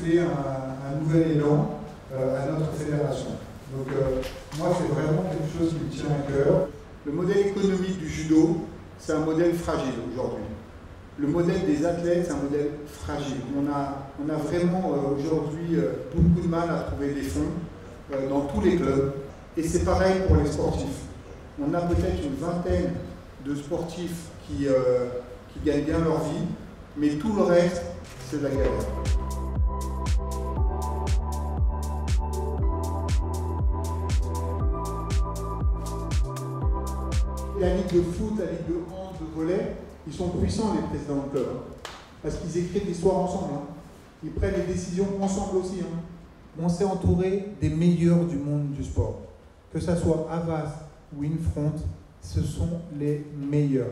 souffler un nouvel élan à notre fédération. Donc moi, c'est vraiment quelque chose qui me tient à cœur. Le modèle économique du judo, c'est un modèle fragile aujourd'hui. Le modèle des athlètes, c'est un modèle fragile. On a vraiment aujourd'hui beaucoup de mal à trouver des fonds dans tous les clubs. Et c'est pareil pour les sportifs. On a peut-être une vingtaine de sportifs qui gagnent bien leur vie, mais tout le reste, c'est de la galère. La ligue de foot, la ligue de hand, de volley, ils sont puissants les présidents de club, parce qu'ils écrivent l'histoire ensemble. Ils prennent les décisions ensemble aussi. On s'est entouré des meilleurs du monde du sport. Que ce soit Havas ou Infront, ce sont les meilleurs.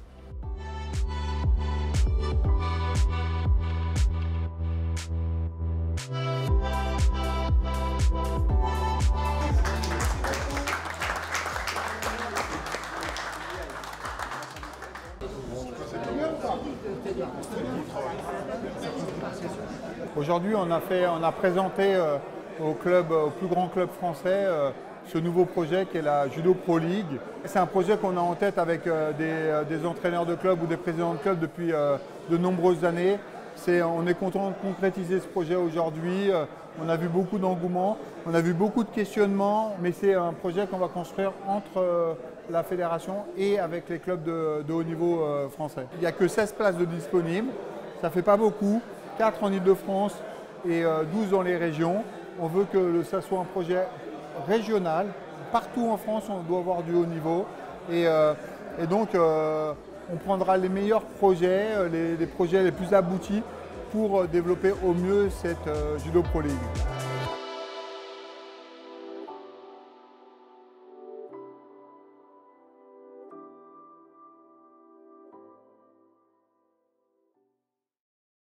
Aujourd'hui, on a présenté au plus grand club français ce nouveau projet qui est la Judo Pro League. C'est un projet qu'on a en tête avec des entraîneurs de club ou des présidents de club depuis de nombreuses années. On est content de concrétiser ce projet aujourd'hui. On a vu beaucoup d'engouement, on a vu beaucoup de questionnements, mais c'est un projet qu'on va construire entre la fédération et avec les clubs de haut niveau français. Il n'y a que 16 places de disponibles, ça ne fait pas beaucoup, 4 en Île-de-France et 12 dans les régions. On veut que ça soit un projet régional. Partout en France, on doit avoir du haut niveau. Et donc, on prendra les meilleurs projets, les projets les plus aboutis pour développer au mieux cette Judo Pro League.